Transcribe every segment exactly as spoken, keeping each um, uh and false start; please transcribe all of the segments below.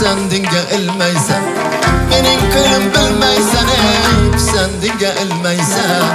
sen dinge ilmeysen benim kılım bilmeysen ey sen dinge ilmeysen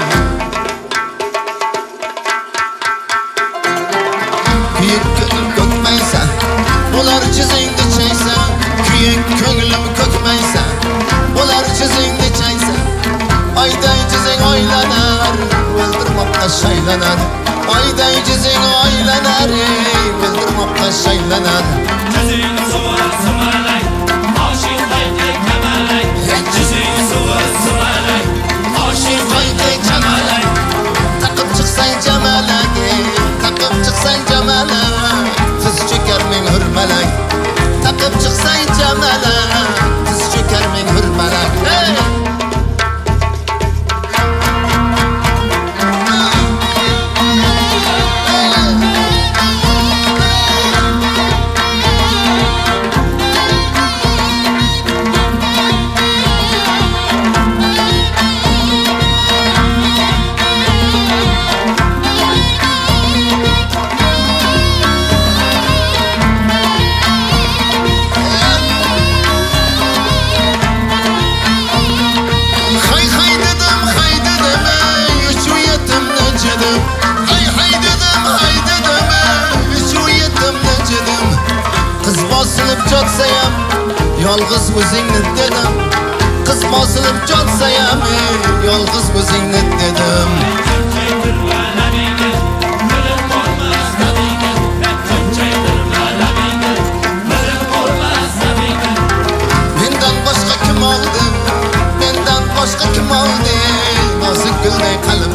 Kıyık könül kökmeysen Ular çizingde çeysen Kıyık könülüm kökmeysen Ular çizingde çeysen Ayday çizing oylanar Öldürmokta şaylanar Ayday çizing oylanar Öldürmokta şaylanar Çizing suva sımalay Aşık haydi kemalay Çizing suva sımalay Aşık haydi kemalay Takıp çıksan cemalay Takıp çıksan cemalay Kız çöker min hürmelay Takıp çıksan cemalay Kız çöker min hürmelay Hey! Jotsayam yolg'iz o'zingni dedim qiz bosilib jotsayam yolg'iz o'zingni dedim mendan boshqa kim oldi mendan boshqa kim oldi nozik gulday qalb